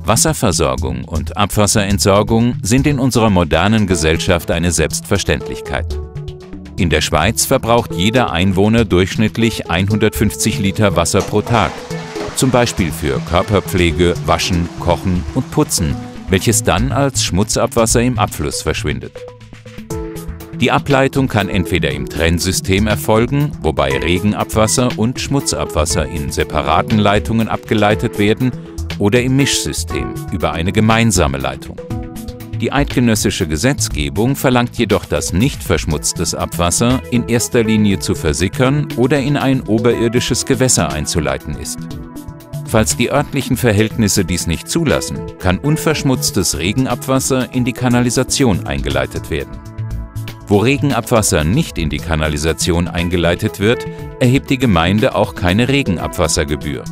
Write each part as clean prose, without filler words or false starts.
Wasserversorgung und Abwasserentsorgung sind in unserer modernen Gesellschaft eine Selbstverständlichkeit. In der Schweiz verbraucht jeder Einwohner durchschnittlich 150 Liter Wasser pro Tag, zum Beispiel für Körperpflege, Waschen, Kochen und Putzen, welches dann als Schmutzabwasser im Abfluss verschwindet. Die Ableitung kann entweder im Trennsystem erfolgen, wobei Regenabwasser und Schmutzabwasser in separaten Leitungen abgeleitet werden, oder im Mischsystem über eine gemeinsame Leitung. Die eidgenössische Gesetzgebung verlangt jedoch, dass nicht verschmutztes Abwasser in erster Linie zu versickern oder in ein oberirdisches Gewässer einzuleiten ist. Falls die örtlichen Verhältnisse dies nicht zulassen, kann unverschmutztes Regenabwasser in die Kanalisation eingeleitet werden. Wo Regenabwasser nicht in die Kanalisation eingeleitet wird, erhebt die Gemeinde auch keine Regenabwassergebühr.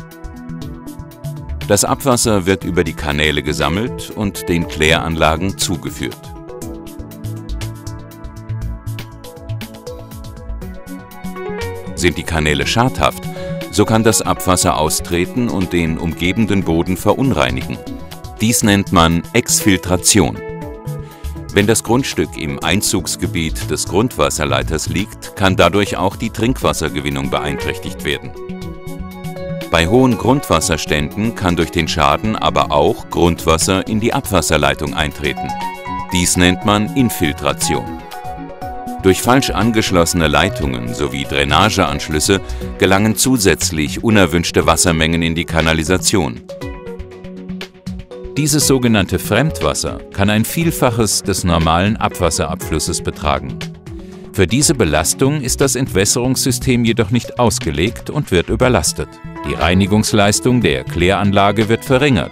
Das Abwasser wird über die Kanäle gesammelt und den Kläranlagen zugeführt. Sind die Kanäle schadhaft, so kann das Abwasser austreten und den umgebenden Boden verunreinigen. Dies nennt man Exfiltration. Wenn das Grundstück im Einzugsgebiet des Grundwasserleiters liegt, kann dadurch auch die Trinkwassergewinnung beeinträchtigt werden. Bei hohen Grundwasserständen kann durch den Schaden aber auch Grundwasser in die Abwasserleitung eintreten. Dies nennt man Infiltration. Durch falsch angeschlossene Leitungen sowie Drainageanschlüsse gelangen zusätzlich unerwünschte Wassermengen in die Kanalisation. Dieses sogenannte Fremdwasser kann ein Vielfaches des normalen Abwasserabflusses betragen. Für diese Belastung ist das Entwässerungssystem jedoch nicht ausgelegt und wird überlastet. Die Reinigungsleistung der Kläranlage wird verringert.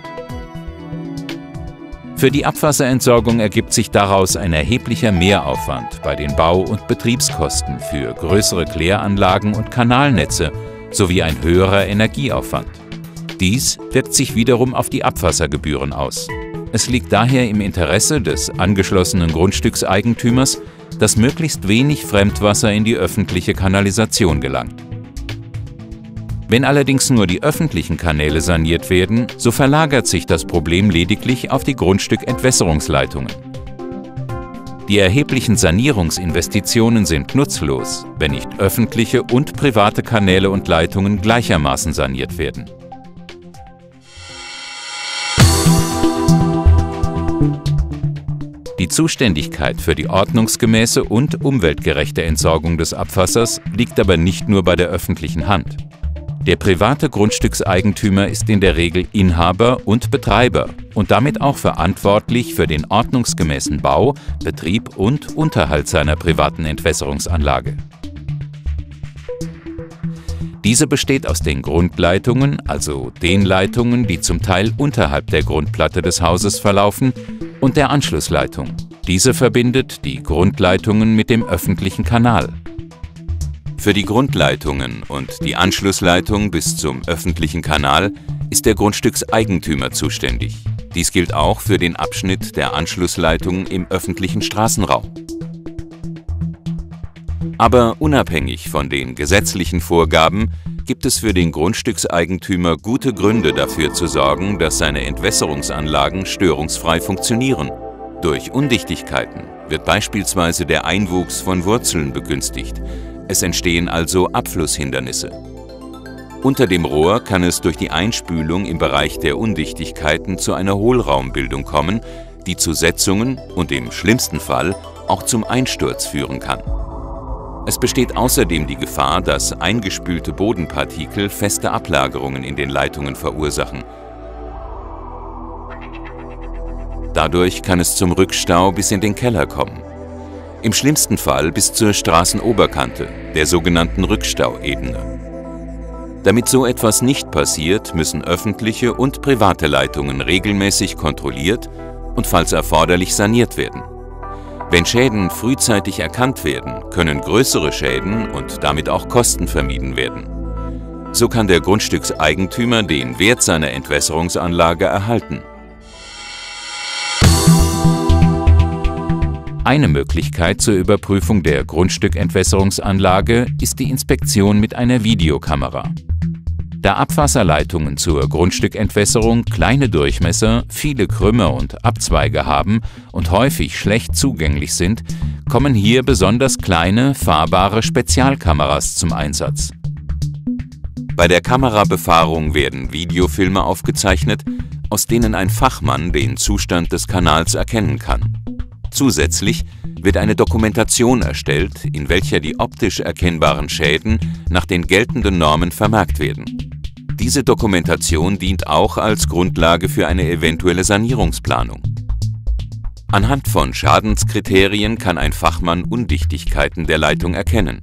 Für die Abwasserentsorgung ergibt sich daraus ein erheblicher Mehraufwand bei den Bau- und Betriebskosten für größere Kläranlagen und Kanalnetze sowie ein höherer Energieaufwand. Dies wirkt sich wiederum auf die Abwassergebühren aus. Es liegt daher im Interesse des angeschlossenen Grundstückseigentümers, dass möglichst wenig Fremdwasser in die öffentliche Kanalisation gelangt. Wenn allerdings nur die öffentlichen Kanäle saniert werden, so verlagert sich das Problem lediglich auf die Grundstückentwässerungsleitungen. Die erheblichen Sanierungsinvestitionen sind nutzlos, wenn nicht öffentliche und private Kanäle und Leitungen gleichermaßen saniert werden. Die Zuständigkeit für die ordnungsgemäße und umweltgerechte Entsorgung des Abwassers liegt aber nicht nur bei der öffentlichen Hand. Der private Grundstückseigentümer ist in der Regel Inhaber und Betreiber und damit auch verantwortlich für den ordnungsgemäßen Bau, Betrieb und Unterhalt seiner privaten Entwässerungsanlage. Diese besteht aus den Grundleitungen, also den Leitungen, die zum Teil unterhalb der Grundplatte des Hauses verlaufen, und der Anschlussleitung. Diese verbindet die Grundleitungen mit dem öffentlichen Kanal. Für die Grundleitungen und die Anschlussleitung bis zum öffentlichen Kanal ist der Grundstückseigentümer zuständig. Dies gilt auch für den Abschnitt der Anschlussleitung im öffentlichen Straßenraum. Aber unabhängig von den gesetzlichen Vorgaben gibt es für den Grundstückseigentümer gute Gründe dafür zu sorgen, dass seine Entwässerungsanlagen störungsfrei funktionieren. Durch Undichtigkeiten wird beispielsweise der Einwuchs von Wurzeln begünstigt. Es entstehen also Abflusshindernisse. Unter dem Rohr kann es durch die Einspülung im Bereich der Undichtigkeiten zu einer Hohlraumbildung kommen, die zu Setzungen und im schlimmsten Fall auch zum Einsturz führen kann. Es besteht außerdem die Gefahr, dass eingespülte Bodenpartikel feste Ablagerungen in den Leitungen verursachen. Dadurch kann es zum Rückstau bis in den Keller kommen. Im schlimmsten Fall bis zur Straßenoberkante, der sogenannten Rückstauebene. Damit so etwas nicht passiert, müssen öffentliche und private Leitungen regelmäßig kontrolliert und falls erforderlich saniert werden. Wenn Schäden frühzeitig erkannt werden, können größere Schäden und damit auch Kosten vermieden werden. So kann der Grundstückseigentümer den Wert seiner Entwässerungsanlage erhalten. Eine Möglichkeit zur Überprüfung der Grundstückentwässerungsanlage ist die Inspektion mit einer Videokamera. Da Abwasserleitungen zur Grundstückentwässerung kleine Durchmesser, viele Krümmer und Abzweige haben und häufig schlecht zugänglich sind, kommen hier besonders kleine, fahrbare Spezialkameras zum Einsatz. Bei der Kamerabefahrung werden Videofilme aufgezeichnet, aus denen ein Fachmann den Zustand des Kanals erkennen kann. Zusätzlich wird eine Dokumentation erstellt, in welcher die optisch erkennbaren Schäden nach den geltenden Normen vermerkt werden. Diese Dokumentation dient auch als Grundlage für eine eventuelle Sanierungsplanung. Anhand von Schadenskriterien kann ein Fachmann Undichtigkeiten der Leitung erkennen.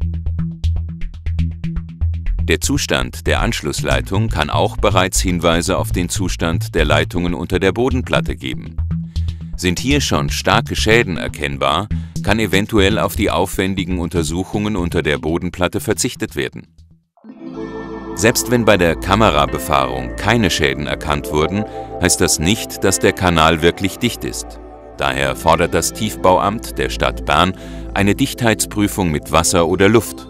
Der Zustand der Anschlussleitung kann auch bereits Hinweise auf den Zustand der Leitungen unter der Bodenplatte geben. Sind hier schon starke Schäden erkennbar, kann eventuell auf die aufwendigen Untersuchungen unter der Bodenplatte verzichtet werden. Selbst wenn bei der Kamerabefahrung keine Schäden erkannt wurden, heißt das nicht, dass der Kanal wirklich dicht ist. Daher fordert das Tiefbauamt der Stadt Bern eine Dichtheitsprüfung mit Wasser oder Luft.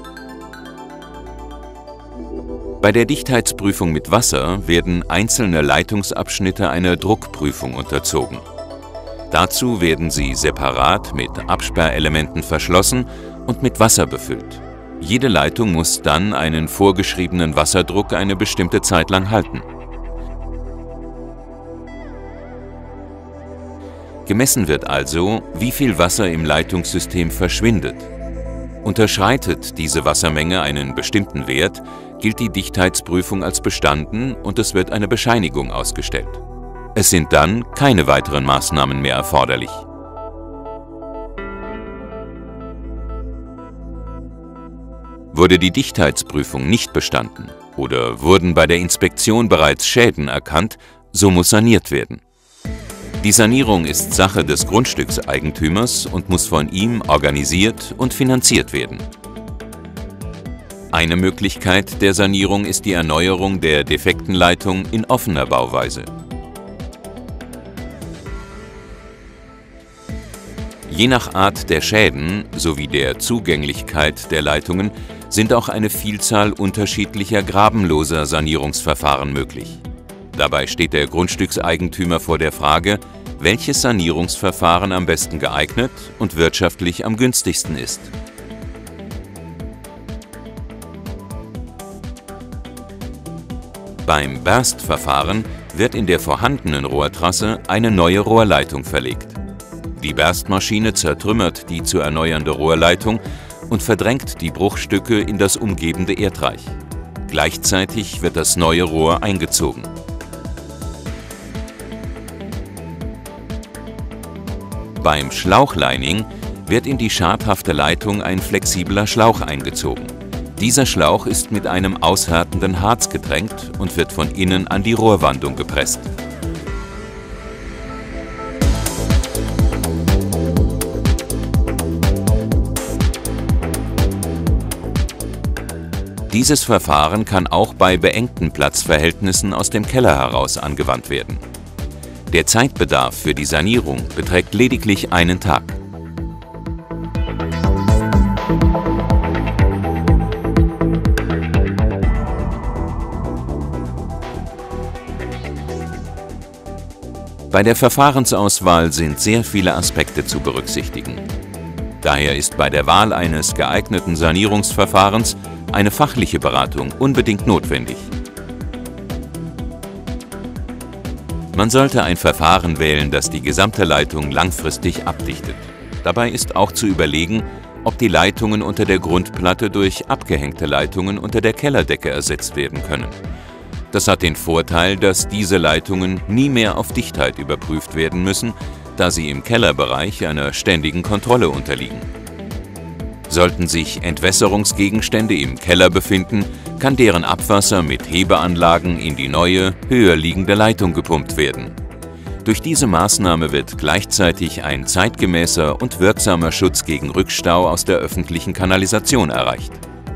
Bei der Dichtheitsprüfung mit Wasser werden einzelne Leitungsabschnitte einer Druckprüfung unterzogen. Dazu werden sie separat mit Absperrelementen verschlossen und mit Wasser befüllt. Jede Leitung muss dann einen vorgeschriebenen Wasserdruck eine bestimmte Zeit lang halten. Gemessen wird also, wie viel Wasser im Leitungssystem verschwindet. Unterschreitet diese Wassermenge einen bestimmten Wert, gilt die Dichtheitsprüfung als bestanden und es wird eine Bescheinigung ausgestellt. Es sind dann keine weiteren Maßnahmen mehr erforderlich. Wurde die Dichtheitsprüfung nicht bestanden oder wurden bei der Inspektion bereits Schäden erkannt, so muss saniert werden. Die Sanierung ist Sache des Grundstückseigentümers und muss von ihm organisiert und finanziert werden. Eine Möglichkeit der Sanierung ist die Erneuerung der defekten Leitung in offener Bauweise. Je nach Art der Schäden sowie der Zugänglichkeit der Leitungen sind auch eine Vielzahl unterschiedlicher grabenloser Sanierungsverfahren möglich. Dabei steht der Grundstückseigentümer vor der Frage, welches Sanierungsverfahren am besten geeignet und wirtschaftlich am günstigsten ist. Beim Berstverfahren wird in der vorhandenen Rohrtrasse eine neue Rohrleitung verlegt. Die Berstmaschine zertrümmert die zu erneuernde Rohrleitung und verdrängt die Bruchstücke in das umgebende Erdreich. Gleichzeitig wird das neue Rohr eingezogen. Beim Schlauchlining wird in die schadhafte Leitung ein flexibler Schlauch eingezogen. Dieser Schlauch ist mit einem aushärtenden Harz getränkt und wird von innen an die Rohrwandung gepresst. Dieses Verfahren kann auch bei beengten Platzverhältnissen aus dem Keller heraus angewandt werden. Der Zeitbedarf für die Sanierung beträgt lediglich einen Tag. Bei der Verfahrensauswahl sind sehr viele Aspekte zu berücksichtigen. Daher ist bei der Wahl eines geeigneten Sanierungsverfahrens eine fachliche Beratung unbedingt notwendig. Man sollte ein Verfahren wählen, das die gesamte Leitung langfristig abdichtet. Dabei ist auch zu überlegen, ob die Leitungen unter der Grundplatte durch abgehängte Leitungen unter der Kellerdecke ersetzt werden können. Das hat den Vorteil, dass diese Leitungen nie mehr auf Dichtheit überprüft werden müssen, da sie im Kellerbereich einer ständigen Kontrolle unterliegen. Sollten sich Entwässerungsgegenstände im Keller befinden, kann deren Abwasser mit Hebeanlagen in die neue, höher liegende Leitung gepumpt werden. Durch diese Maßnahme wird gleichzeitig ein zeitgemäßer und wirksamer Schutz gegen Rückstau aus der öffentlichen Kanalisation erreicht.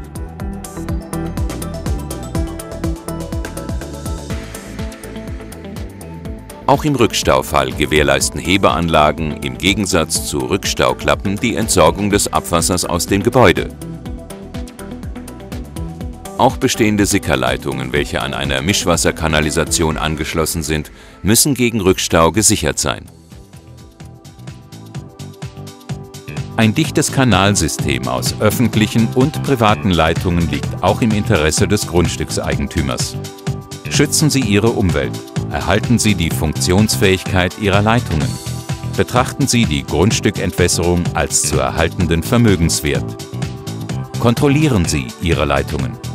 Auch im Rückstaufall gewährleisten Hebeanlagen im Gegensatz zu Rückstauklappen die Entsorgung des Abwassers aus dem Gebäude. Auch bestehende Sickerleitungen, welche an einer Mischwasserkanalisation angeschlossen sind, müssen gegen Rückstau gesichert sein. Ein dichtes Kanalsystem aus öffentlichen und privaten Leitungen liegt auch im Interesse des Grundstückseigentümers. Schützen Sie Ihre Umwelt, erhalten Sie die Funktionsfähigkeit Ihrer Leitungen. Betrachten Sie die Grundstückentwässerung als zu erhaltenden Vermögenswert. Kontrollieren Sie Ihre Leitungen.